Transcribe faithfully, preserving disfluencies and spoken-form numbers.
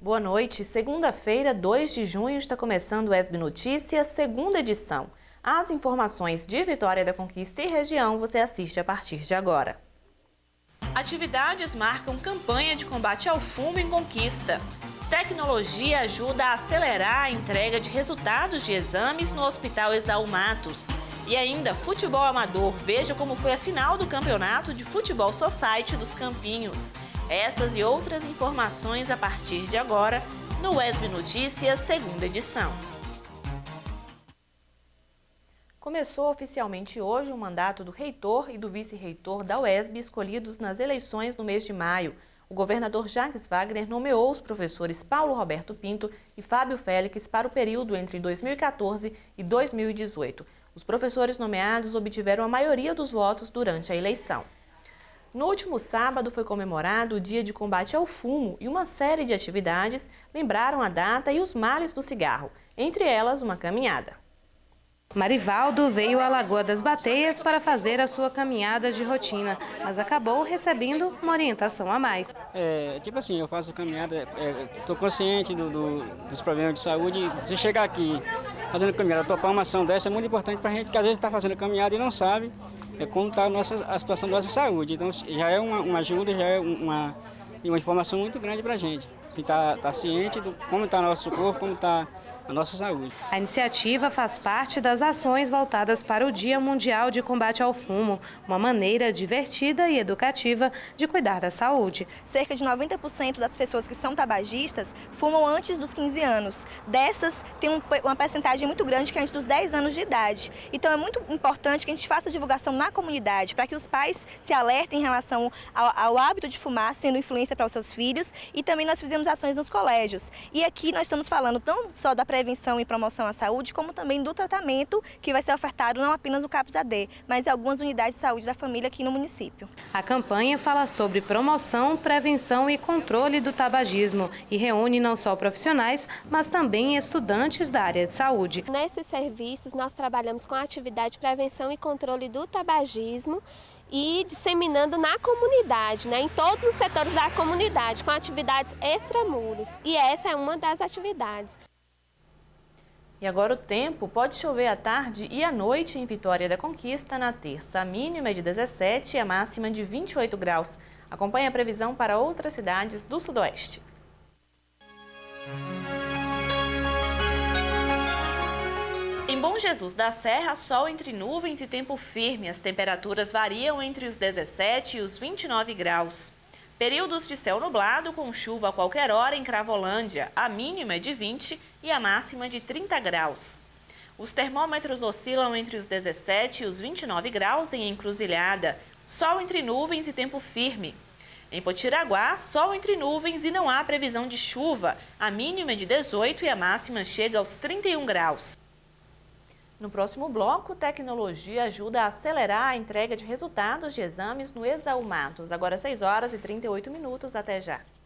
Boa noite. Segunda-feira, dois de junho, está começando o E S B Notícias, segunda edição. As informações de Vitória da Conquista e região você assiste a partir de agora. Atividades marcam campanha de combate ao fumo em Conquista. Tecnologia ajuda a acelerar a entrega de resultados de exames no Hospital Exaú Matos. E ainda, futebol amador. Veja como foi a final do Campeonato de Futebol Society dos Campinhos. Essas e outras informações a partir de agora no E S B Notícias, segunda edição. Começou oficialmente hoje o mandato do reitor e do vice-reitor da U E S B escolhidos nas eleições no mês de maio. O governador Jacques Wagner nomeou os professores Paulo Roberto Pinto e Fábio Félix para o período entre dois mil e quatorze e dois mil e dezoito. Os professores nomeados obtiveram a maioria dos votos durante a eleição. No último sábado foi comemorado o Dia de Combate ao Fumo e uma série de atividades lembraram a data e os males do cigarro, entre elas uma caminhada. Marivaldo veio à Lagoa das Bateias para fazer a sua caminhada de rotina, mas acabou recebendo uma orientação a mais. É, tipo assim, eu faço caminhada, estou é, consciente do, do, dos problemas de saúde. Você chegar aqui fazendo caminhada, topar uma ação dessa é muito importante para a gente, que às vezes está fazendo caminhada e não sabe é, como está a, nossa, a situação da nossa saúde. Então já é uma, uma ajuda, já é uma, uma informação muito grande para a gente, que está tá ciente de como está nosso corpo, como está a nossa saúde. A iniciativa faz parte das ações voltadas para o Dia Mundial de Combate ao Fumo, uma maneira divertida e educativa de cuidar da saúde. Cerca de noventa por cento das pessoas que são tabagistas fumam antes dos quinze anos. Dessas, tem um, uma percentagem muito grande que é antes dos dez anos de idade. Então é muito importante que a gente faça divulgação na comunidade, para que os pais se alertem em relação ao, ao hábito de fumar, sendo influência para os seus filhos, e também nós fizemos ações nos colégios. E aqui nós estamos falando não só da prevenção e promoção à saúde, como também do tratamento que vai ser ofertado não apenas no CAPS A D, mas em algumas unidades de saúde da família aqui no município. A campanha fala sobre promoção, prevenção e controle do tabagismo e reúne não só profissionais, mas também estudantes da área de saúde. Nesses serviços nós trabalhamos com a atividade de prevenção e controle do tabagismo e disseminando na comunidade, né, em todos os setores da comunidade, com atividades extramuros. E essa é uma das atividades. E agora o tempo: pode chover à tarde e à noite em Vitória da Conquista. Na terça, a mínima é de dezessete e a máxima de vinte e oito graus. Acompanhe a previsão para outras cidades do sudoeste. Em Bom Jesus da Serra, sol entre nuvens e tempo firme. As temperaturas variam entre os dezessete e os vinte e nove graus. Períodos de céu nublado com chuva a qualquer hora em Cravolândia. A mínima é de vinte e a máxima de trinta graus. Os termômetros oscilam entre os dezessete e os vinte e nove graus em Encruzilhada. Sol entre nuvens e tempo firme. Em Potiraguá, sol entre nuvens e não há previsão de chuva. A mínima é de dezoito e a máxima chega aos trinta e um graus. No próximo bloco, tecnologia ajuda a acelerar a entrega de resultados de exames no Exaú Matos. Agora seis horas e trinta e oito minutos. Até já.